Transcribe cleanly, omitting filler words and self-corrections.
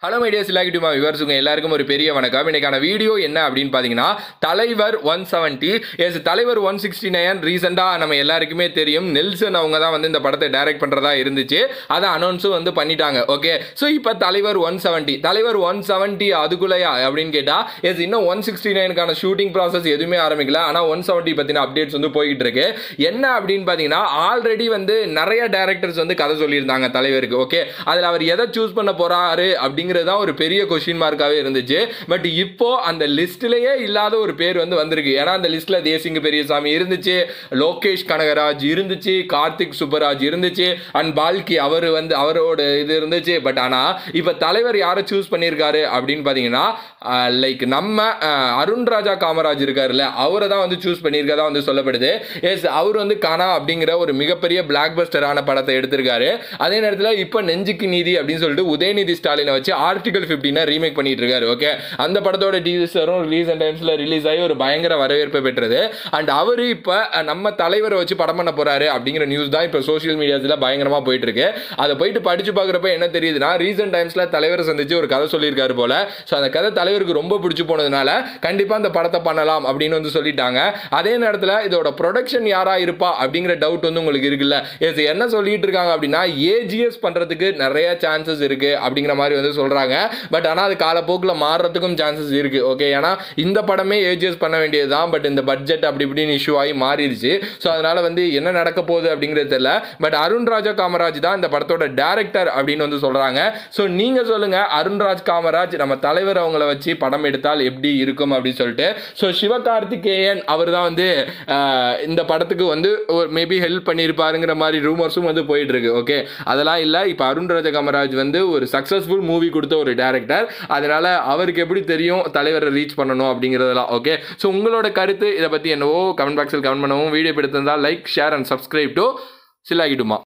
Hello my dear சிலாகிட்டுமா விவர்ஸுங்க எல்லாருக்கும் ஒரு பெரிய வணக்கம். இன்னைக்கான வீடியோ என்ன அப்படின்னு பார்த்தீங்கன்னா தலைவர் 170 எஸ் தலைவர் 169 ரீசெண்டாக நம்ம எல்லாருக்குமே தெரியும். நெல்சன் அவங்க தான் வந்து இந்த படத்தை டைரக்ட் பண்ணுறதா இருந்துச்சு. அதை அனௌன்ஸும் வந்து பண்ணிட்டாங்க. ஓகே, ஸோ இப்போ தலைவர் 170 அதுக்குள்ளையா அப்படின்னு கேட்டால் எஸ் இன்னும் 169க்கான ஷூட்டிங் ப்ராசஸ் எதுவுமே ஆரம்பிக்கல. ஆனால் 170 பற்றின அப்டேட்ஸ் வந்து போய்கிட்டு இருக்கு. என்ன அப்படின்னு பார்த்தீங்கன்னா ஆல்ரெடி வந்து நிறைய டேரக்டர்ஸ் வந்து கதை சொல்லியிருந்தாங்க தலைவருக்கு. ஓகே, அதில் அவர் எதை சூஸ் பண்ண போறாரு அப்படிங்கிற தான் ஒரு பெரிய கொஸ்டின் மார்க்காவே இருந்துச்சு. பட் இப்போ அந்த லிஸ்ட்லயே இல்லாத ஒரு பேர் வந்து வந்திருக்கு. ஏன்னா அந்த லிஸ்ட்ல தேசிங்க பெரியசாமி இருந்துச்சு, லோகேஷ் கனகராஜ் இருந்துச்சு, கார்த்திக் சுப்பராஜ் இருந்துச்சு, அண்ட் பால்கி அவர் வந்து அவரோட இது இருந்துச்சு. பட் ஆனா இப்ப தலைவர் யாரை சூஸ் பண்ணியிருக்காரு அப்படின்னு பாத்தீங்கன்னா லைக் நம்ம அருண்ராஜா காமராஜ் இருக்காருல்ல, அவரை தான் வந்து சூஸ் பண்ணியிருக்கதா வந்து சொல்லப்படுது. எஸ், அவர் வந்து கனா அப்படிங்கிற ஒரு மிகப்பெரிய பிளாக் பஸ்டரான படத்தை எடுத்திருக்காரு. அதே நேரத்தில் இப்போ நெஞ்சுக்கு நீதி அப்படின்னு சொல்லிட்டு உதயநிதி ஸ்டாலினை வச்சு ஆர்டிகல் 15 ரீமேக் பண்ணிட்டு இருக்காரு. ஓகே, அந்த படத்தோட டீசரும் ரீசெண்ட் டைம்ஸ்ல ரிலீஸ் ஆகி ஒரு பயங்கர வரவேற்பை பெற்றது. அண்ட் அவரு இப்ப நம்ம தலைவரை வச்சு படம் பண்ண போறாரு அப்படிங்கிற நியூஸ் தான் இப்ப சோசியல் மீடியாஸ்ல பயங்கரமா போயிட்டு இருக்கு. அதை போயிட்டு படிச்சு பாக்குறப்ப என்ன தெரியுதுன்னா ரீசெண்ட் டைம்ஸ்ல தலைவரை சந்திச்சு ஒரு கதை சொல்லியிருக்காரு போல. ஸோ அந்த கதை தலைவருக்கு ரொம்ப பிடிச்சு போனதுனால கண்டிப்பா அந்த படத்தை பண்ணலாம் அப்படின்னு வந்து சொல்லிட்டாங்க. அதே நேரத்தில் இதோட ப்ரொடக்ஷன் யாரா இருப்பா அப்படிங்கிற டவுட் வந்து உங்களுக்கு இருக்குல்ல. என்ன சொல்லிட்டு இருக்காங்க அப்படின்னா ஏஜிஎஸ் பண்றதுக்கு நிறைய சான்சஸ் இருக்கு அப்படிங்கிற மாதிரி வந்து சொல்றாங்க. பட் ஆனால் அது காலப்போக்கில் மாறுறதுக்கும் சான்சஸ் இருக்கு. ஓகே, ஏன்னா இந்த படமே ஏஜிஎஸ் பண்ண வேண்டியதுதான். பட் இந்த பட்ஜெட் அப்படி இப்படின்னு இஷ்யூ ஆகி மாறிடுச்சு. ஸோ அதனால வந்து என்ன நடக்க போகுது அப்படிங்கிறது தெரியல. பட் அருண்ராஜா காமராஜ் தான் இந்த படத்தோட டைரக்டர் அப்படின்னு வந்து சொல்றாங்க. ஸோ நீங்க சொல்லுங்க, அருண்ராஜ் காமராஜ் நம்ம தலைவர் அவங்கள வச்சு படம் எடுத்தால் எப்படி இருக்கும் அப்படின்னு சொல்லிட்டு. ஸோ சிவகார்த்திகேயன் அவர் தான் வந்து இந்த படத்துக்கு வந்து மேபி ஹெல்ப் பண்ணியிருப்பாருங்கிற மாதிரி ரூமர்ஸும் வந்து போயிட்டு இருக்கு. ஓகே, அதெல்லாம் இல்லை. இப்போ அருண்ராஜா காமராஜ் வந்து ஒரு சக்ஸஸ்ஃபுல் மூவி கொடுத்த ஒரு டைரக்டர். அதனால அவருக்கு எப்படி தெரியும் தலைவரை ரீச் பண்ணணும் அப்படிங்கிறதெல்லாம். ஓகே, ஸோ உங்களோட கருத்து இதை பற்றி என்னவோ கமெண்ட் பாக்ஸில் கமெண்ட் பண்ணவும். வீடியோ பிடித்திருந்தால் like, share and subscribe to சிலாகிட்டுமா.